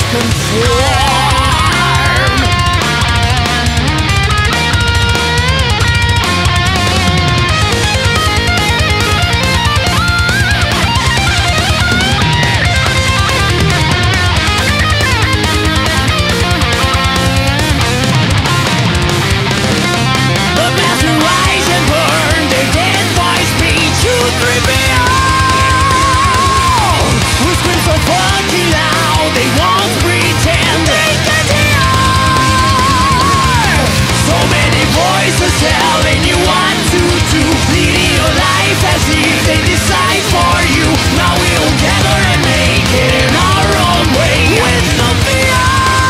conform. The master rise and burn, their dead boys be true beyond. Who scream so fucking loud, they won't pretend they can hear. So many voices telling you what to do, leading your life as if they decide for you. Now we'll gather and make it in our own way with no fear.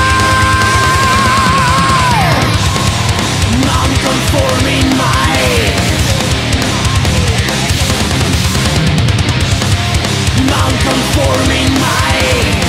Non-conforming minds, non-conforming minds.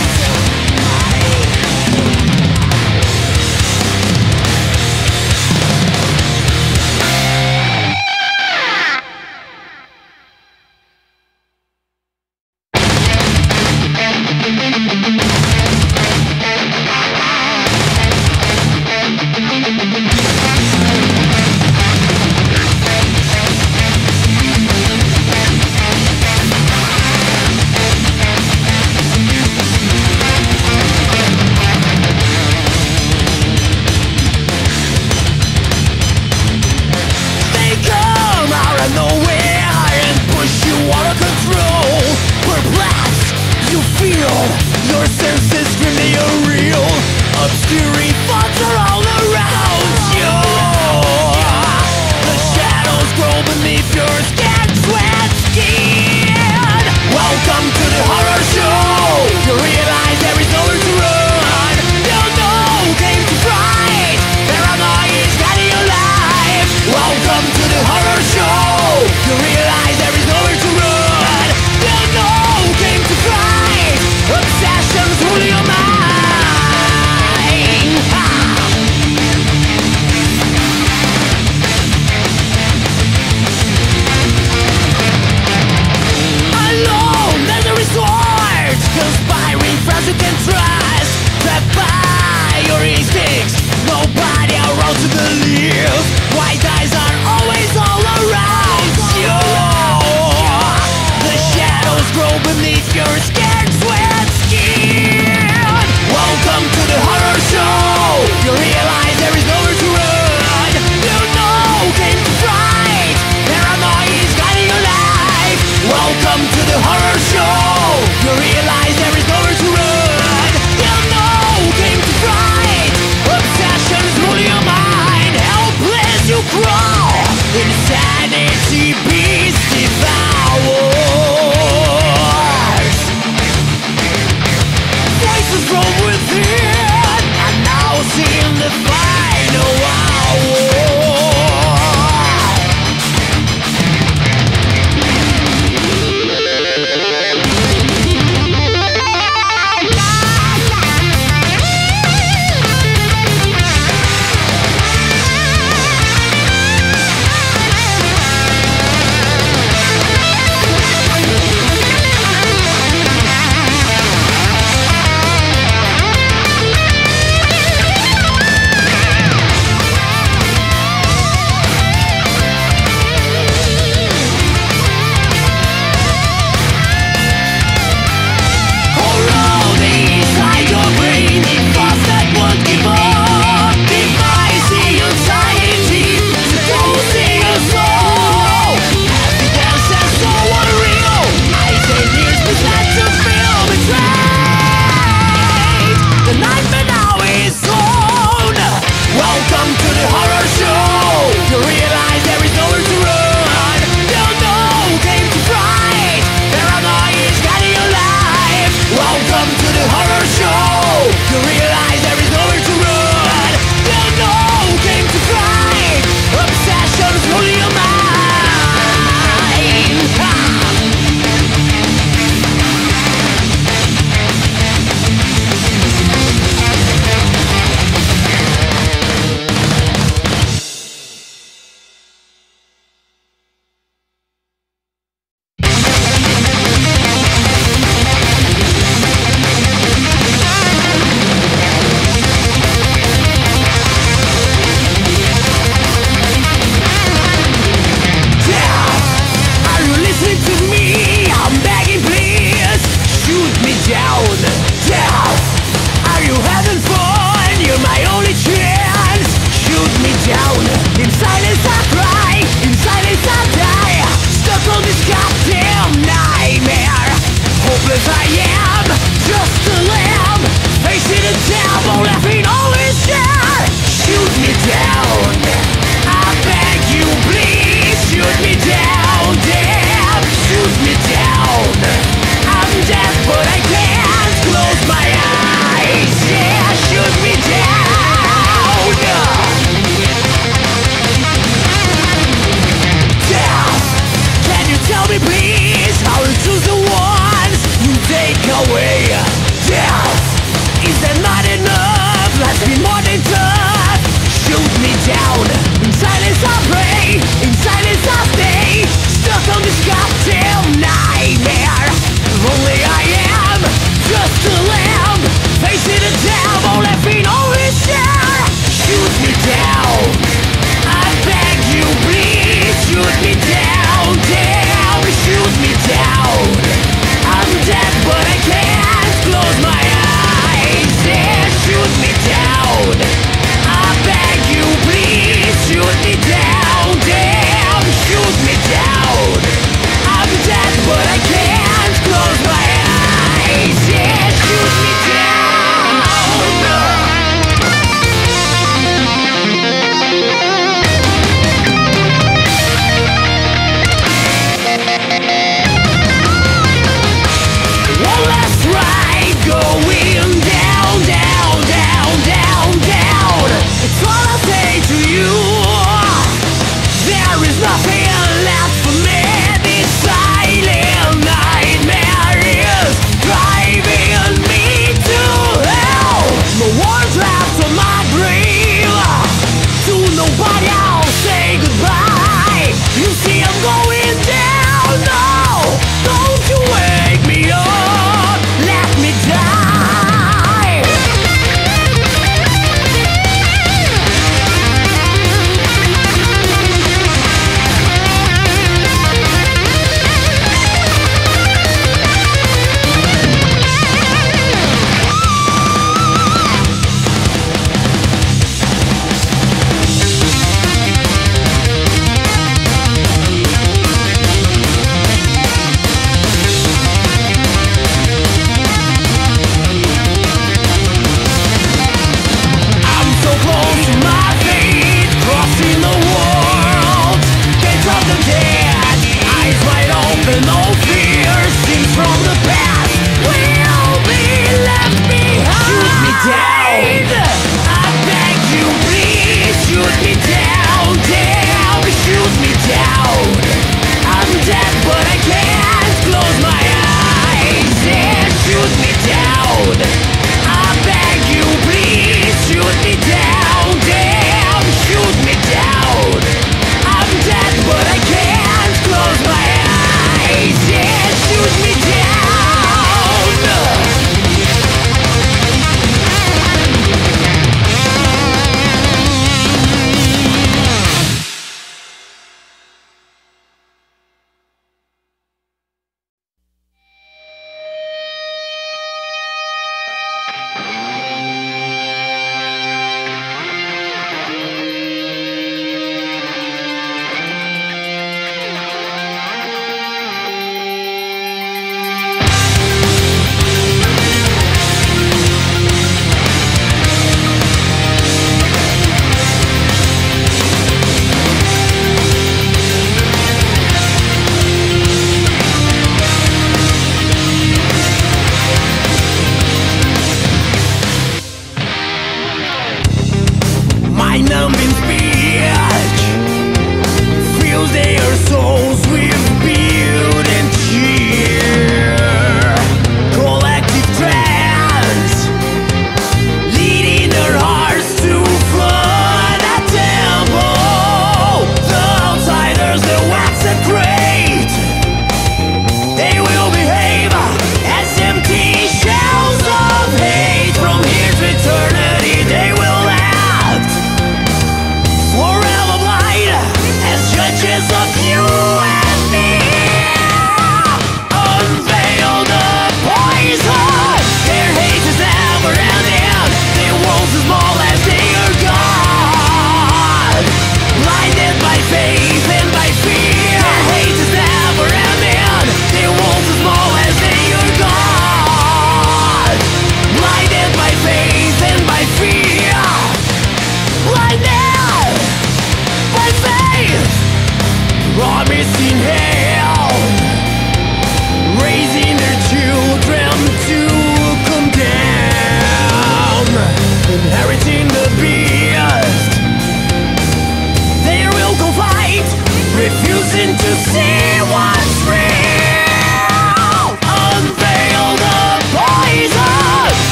They come out of nowhere and push you out of control. Perplexed, you feel your senses scream that you're real. Obscuring thoughts are all around you. The shadows grow beneath your scared sweat skin. Welcome to the horror show. You realize there is nowhere to run. You know who came to fight. Paranoia is guiding your life. Welcome to the horror show. You realize there is nowhere to run. You know who came to fight. Obsessions rule your mind. Alone as a resort, conspiring friends you can trust. Trapped by your instincts, nobody around to believe. White eyes are always all around you. The shadows grow beneath your scared sweat skin. Welcome to the horror show. You realize there is nowhere to run. You know who came to fight. Paranoia is guiding your life. Welcome to the horror show. You realize there is nowhere to run.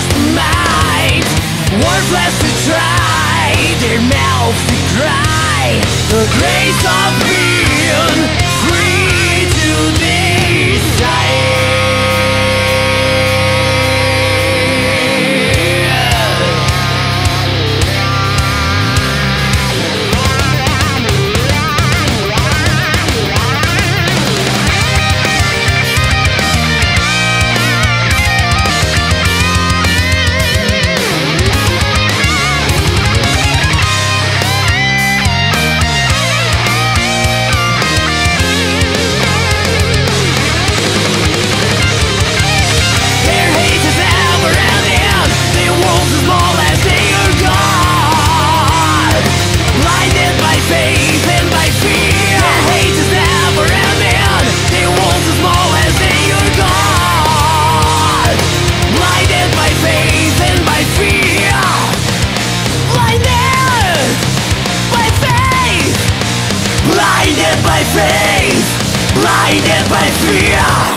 lost mind, worthless to try, their mouths to cry. The grace of being free to decide. Blinded by fear.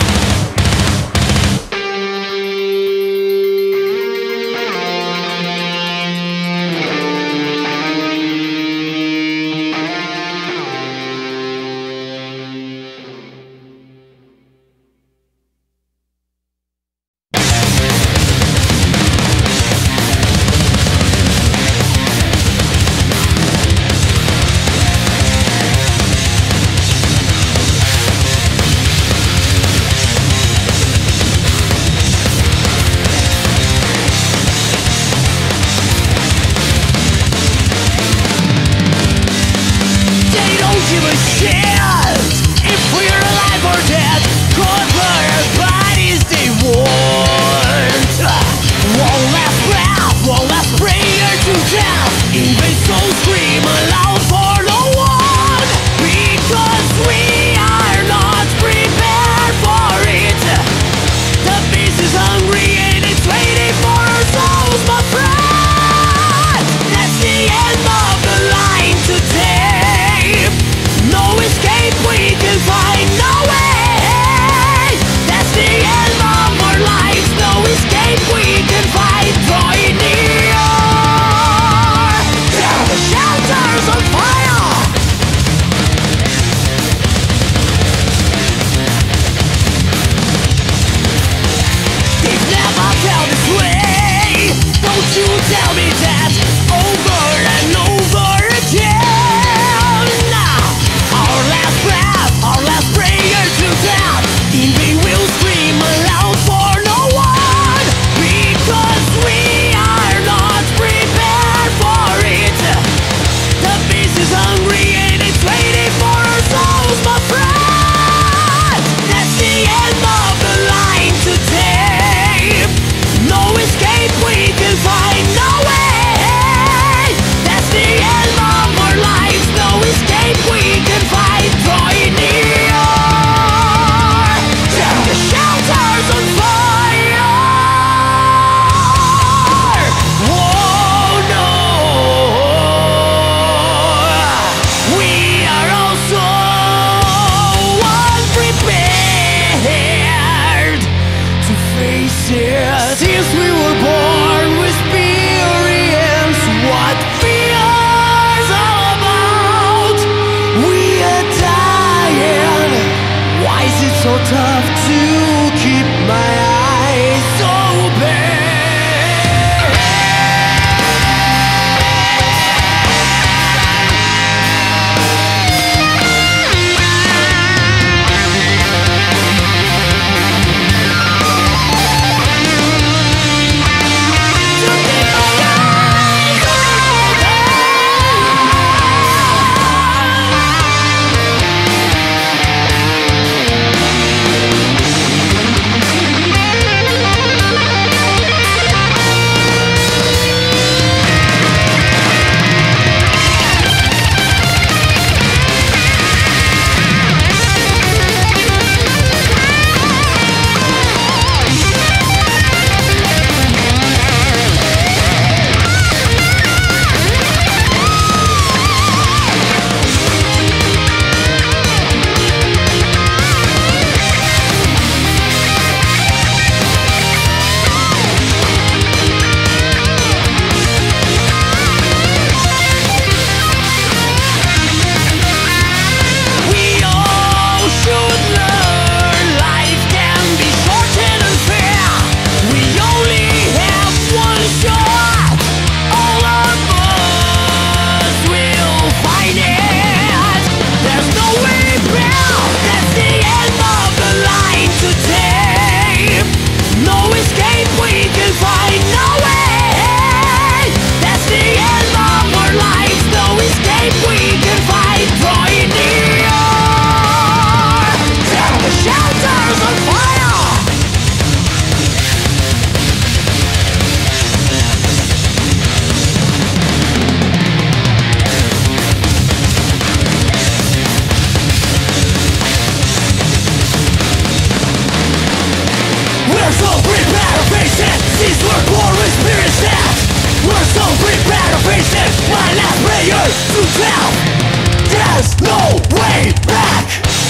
There's no way back.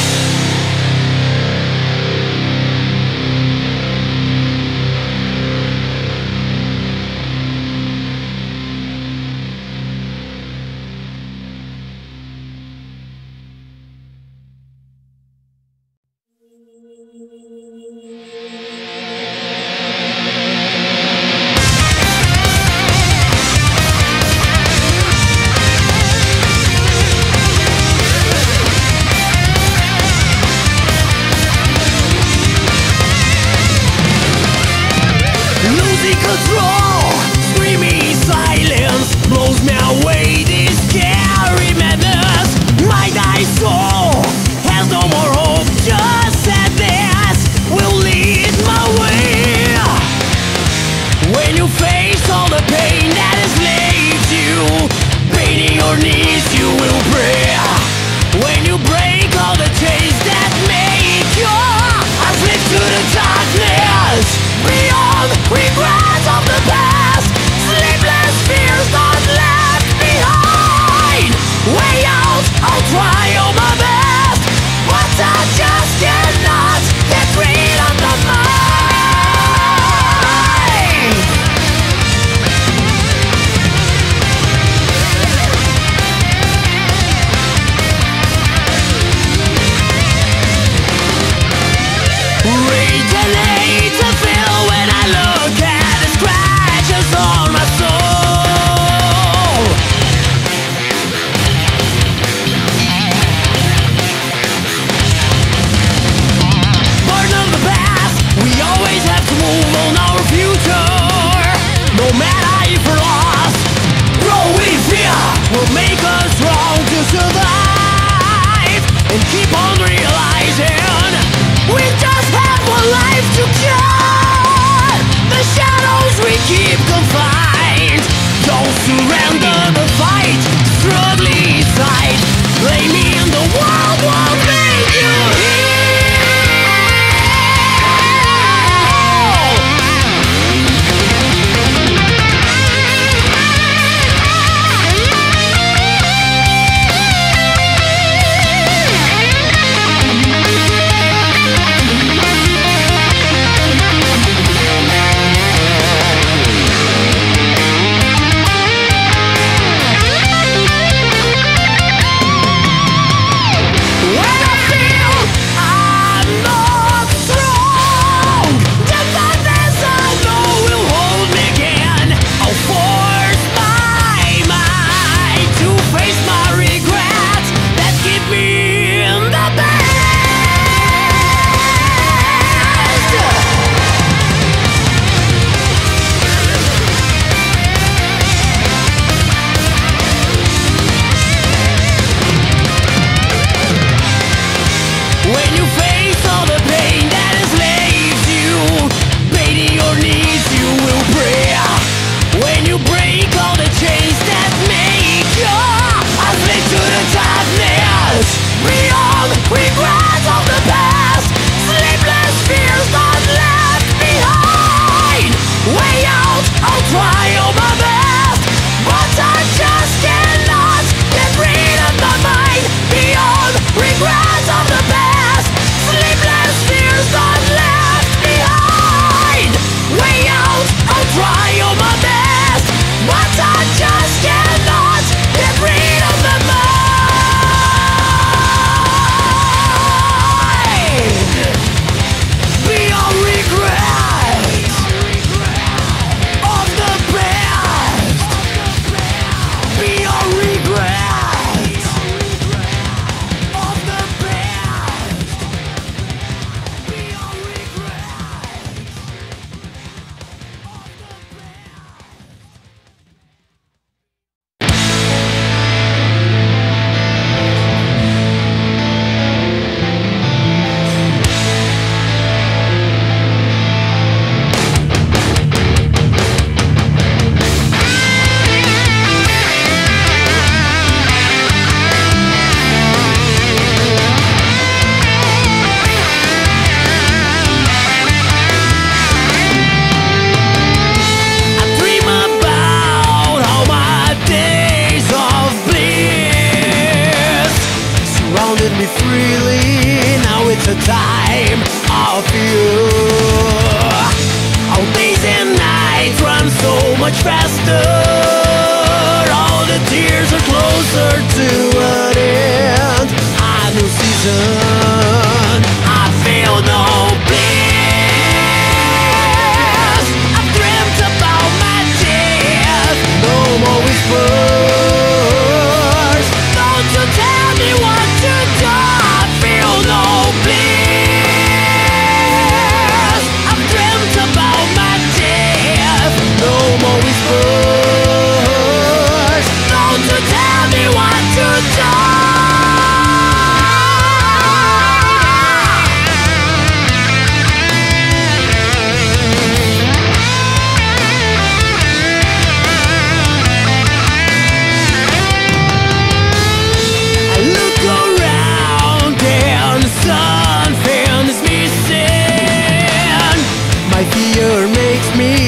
Losing control, screaming silence blows me away. This scary madness, my dying soul has no more hope. Just sadness will lead my way. When you face all the pain that enslaved you, bending your knees you will pray. When you break all the chains that make you a slave to the darkness, beyond regrets of the past, sleepless fears don't last.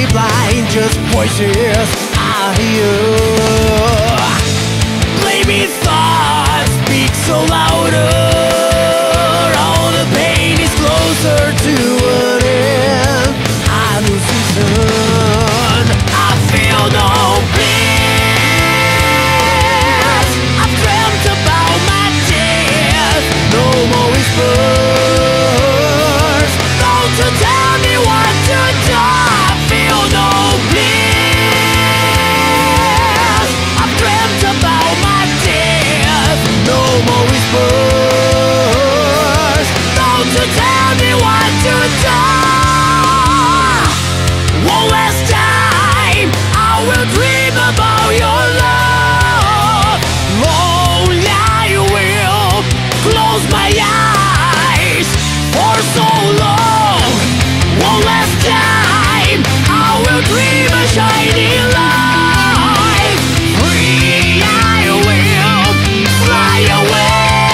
blind, just voices I hear. Blaming thoughts speak so louder. All the pain is closer to an end. I lose reason. I feel no peace. I've dreamt about my death. No more whispers. Don't you tell me what to do. I feel no peace. I've dreamt about my death. No more whispers. Don't you tell me what to do. One last time, I will dream about your love. Lonely, I will close my eyes for so long. One last time, I will dream a shining light. Free, I will fly away.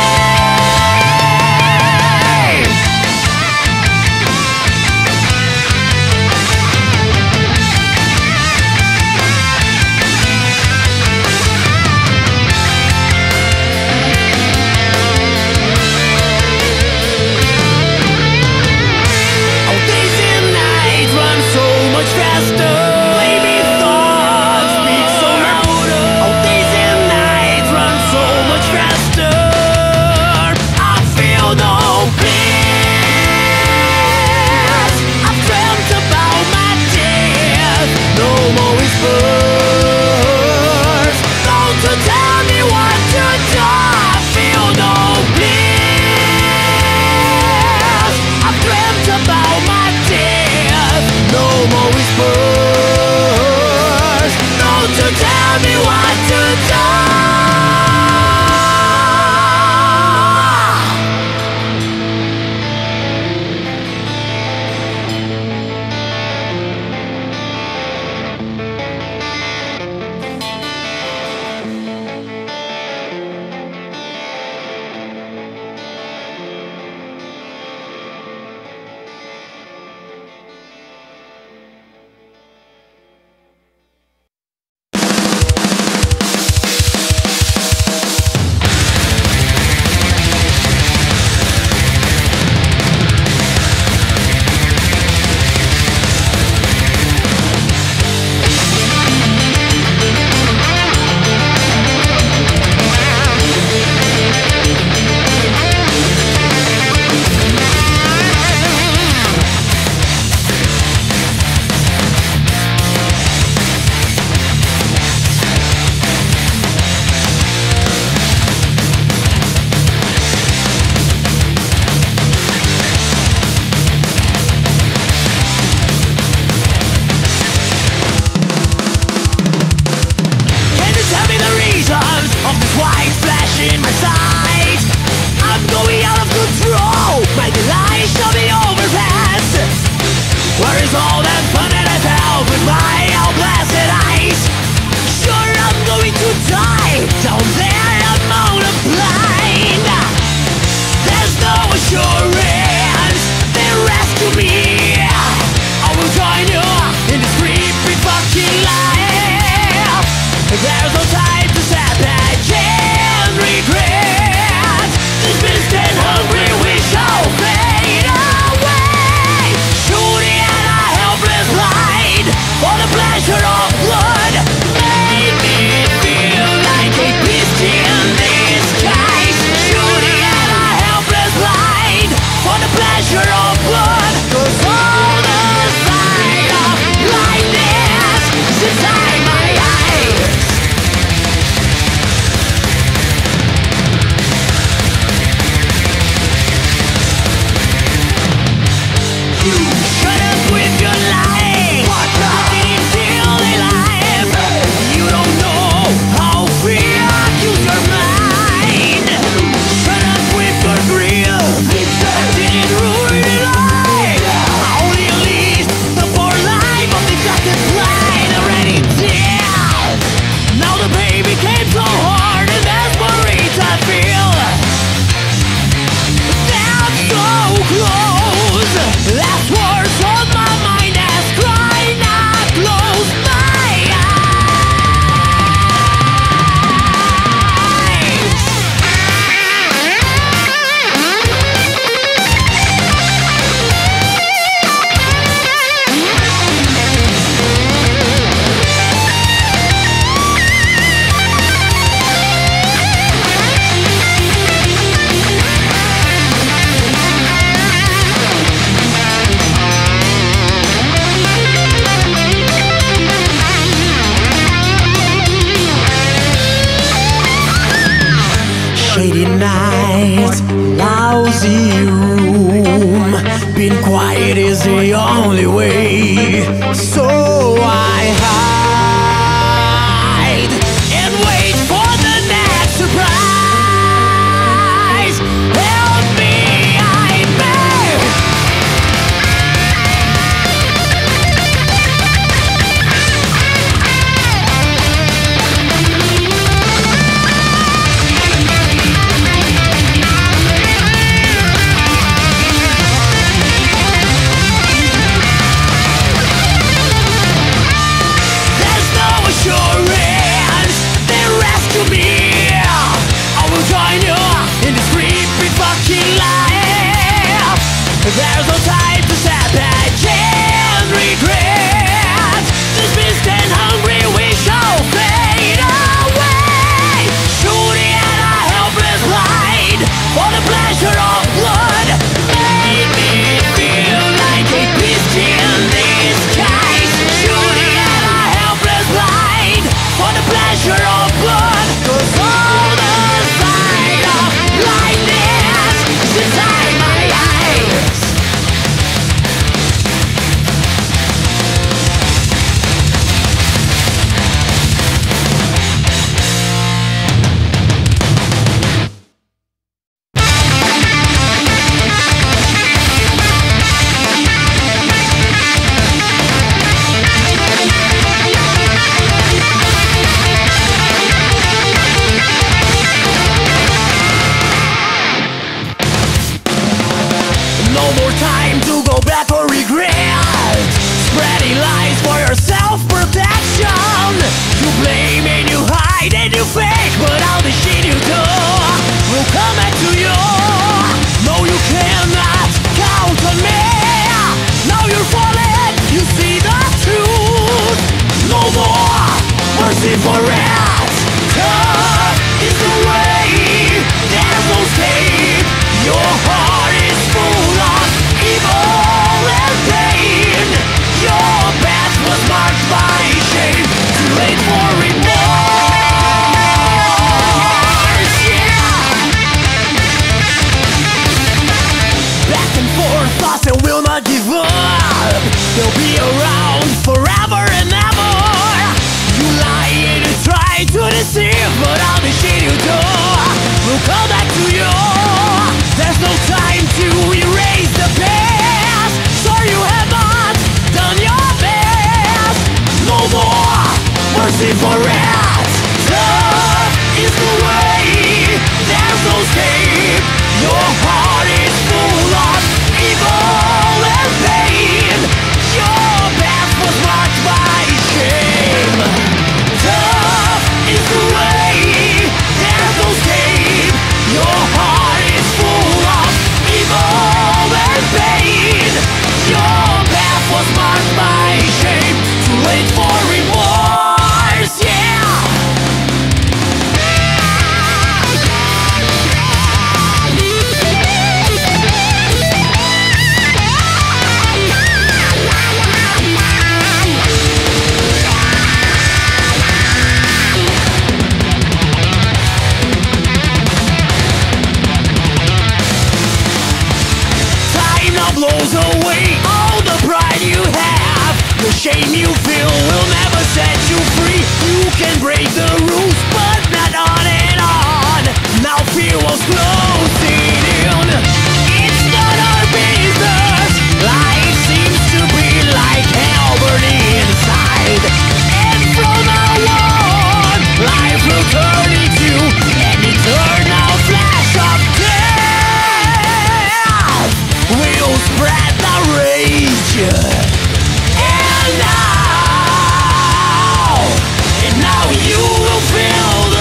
Our days and nights run so much faster. Blaming thoughts speak so louder. Our days and nights run so much faster. I feel no peace. I've dreamt about my death. No more whispers. Don't you tell me what to do. I feel no peace. I've dreamt about my death. No more whispers. Don't you tell me what to do. night, lousy room. Being quiet is the only way, so I hide and wait for the next surprise. Help me, I beg. There's no time to step back and regret. This beast and hungry we shall fade away. Shooting at a helpless blind for the pleasure of blood. Made me feel like a beast in disguise. Shooting at a helpless blind for the pleasure of blood. 'Cause all the sight of blindness is inside my eyes. No more time to go back or regret. Spreading lies for your self-protection. You blame and you hide and you fake, but all the shit you do will come back to you. No, you cannot count on me. Now you're falling, you see the truth. No more mercy for it. Tough is the way, there's no escape. Your heart is full of evil and pain. Your path was marked by shame. Too late for remorse, yeah. Back and forth, thoughts that will not give up. They'll be around forever and ever. You lie and you try to deceive, but all the shit you do will come back to you. There's no time to erase the past, so you have not done your best. No more mercy for it. Tough is the way, there's no escape. Your heart is full of evil and pain. Your path was marked by shame. Tough is the way, there's no escape. Your heart is full of evil and pain. Your path was marked by shame. Too late for remorse, yeah. Blows away all the pride you have. The shame you feel will never set you free. You can break the rules, but not on and on. Now fear was closing in. It's not our business. Life seems to be like hell burning inside. And from now on, life will turn into an eternal flash of death. We'll spread the rage. And now you will feel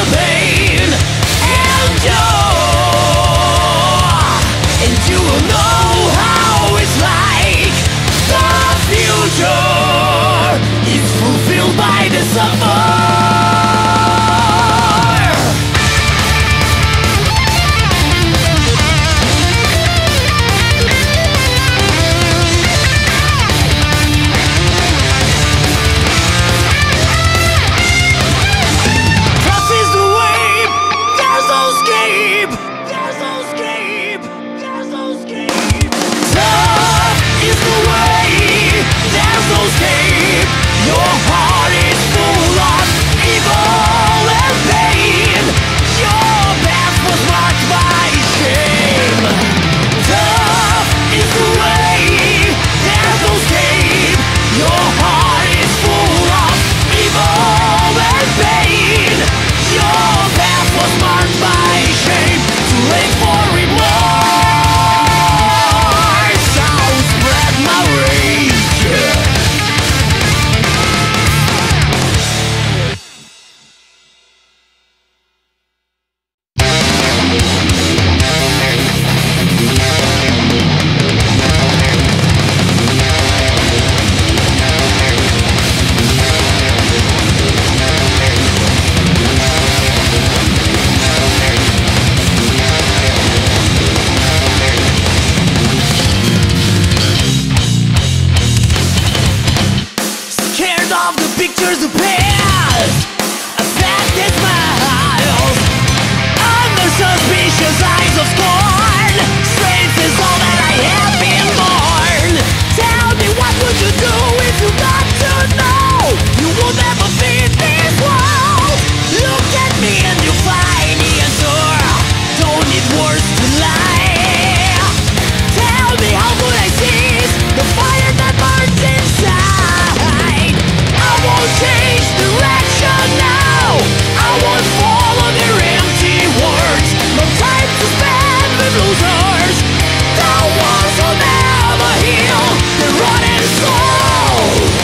of the pictures the past affected smiles under suspicious eyes of scorn. Strength is all that I have been born. Tell me, what would you do if you got to know you will never fit this world? Look at me and you find the answer. Don't need words to lie. Tell me, how would I seize the fire that burns inside? I won't change direction now. I won't follow their empty words. No time to spend with losers. The walls will never heal the rotten souls.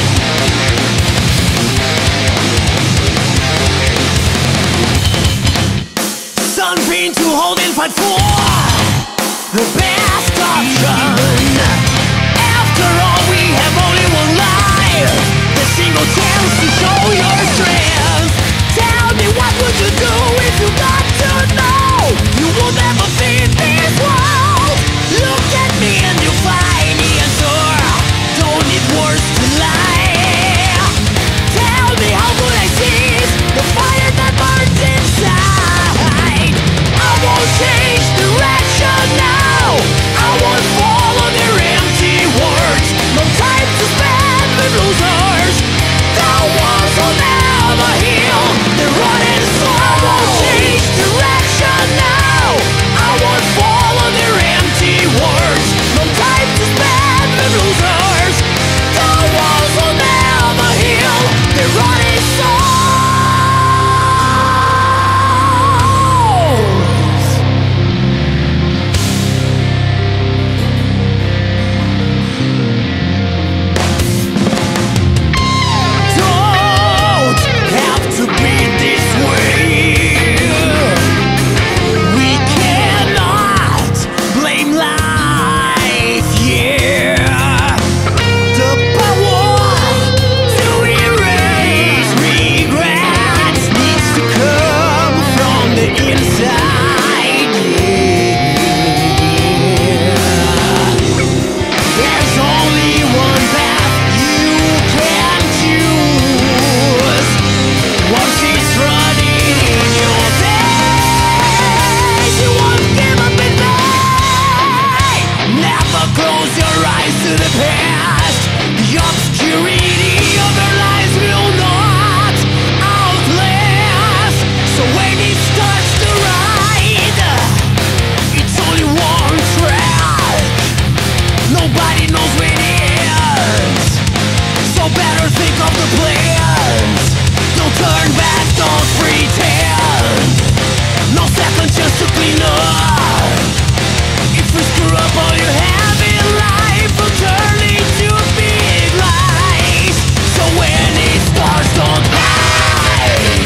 Something to hold and fight for, the best option. After all, we have only one life, the single chance to show your strength. Tell me, what would you do if you got to know you will never fit this world? Look at me and you find the answer. Don't need words to lie. Tell me, how would I seize the fire that burns inside? I won't change direction now. I won't follow their empty words. No time to spend with losers. The walls will never heal the rotten soul. I won't change direction now. I won't follow their empty words. No time to spend with losers. The walls will never heal the rotten souls. Don't have to be this way. We cannot blame life, yeah. The power to erase regrets needs to come from the inside, yeah. There's only one path you can choose. Once it's running in your days, you won't give up in vain. Never close your eyes to the past. The obscurity of our lives will not outlast. So when it starts to ride, it's only one track. Nobody knows when it ends. So better think of the plans. Don't turn back, don't pretend. No second chance to clean up. If you screw up all you have in life, will turn into big lies. So when it starts, don't hide.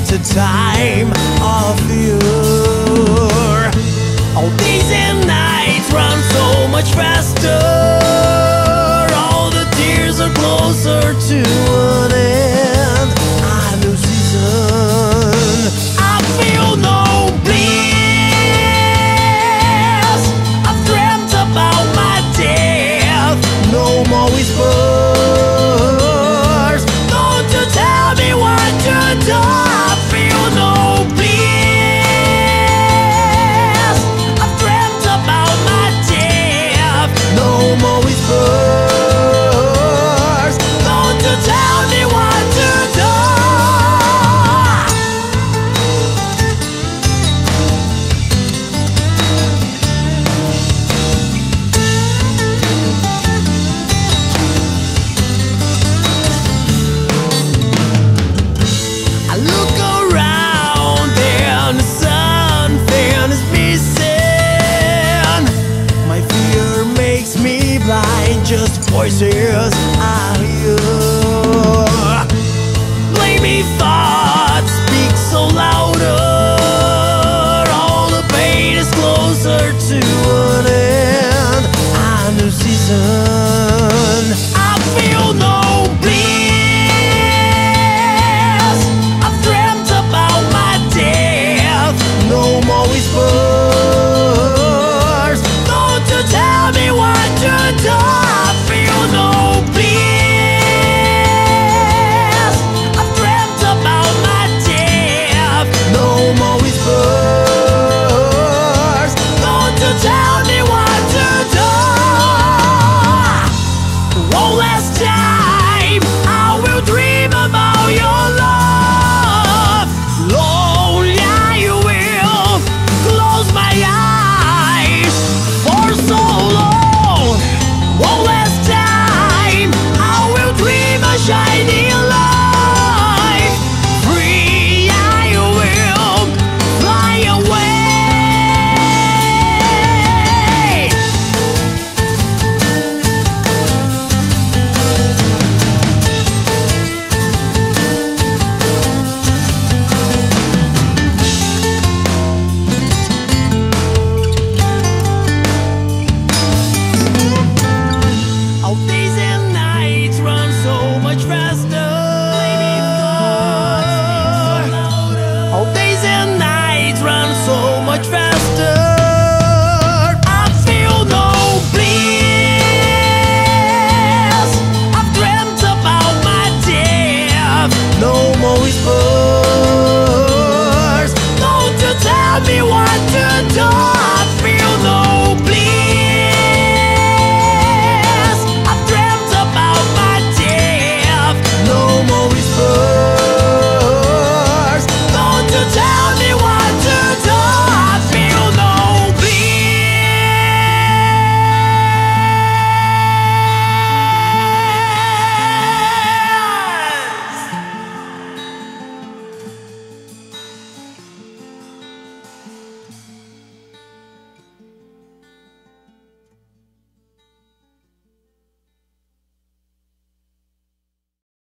a time of fear. All days and nights run so much faster. All the tears are closer to an end. A new season. I feel no bliss. I've dreamt about my death. No more whispers. Don't you tell me what to do. I feel no bliss. I've dreamt about my death. No more whispers. Don't you tell me what to do. I look around and the something is missing. My fear makes me blind, just voices I hear. Blaming thoughts speak so louder. All the pain is closer to an end. A new season. I feel no bliss. I've dreamt about my death. No more whispers. Don't you tell me what to do. I feel no bliss. I've dreamt about my death. No more whispers. Don't you tell me what to do. One last time, I will dream about your love. Slowly I will close my eyes for so long. One last time, I will dream a shining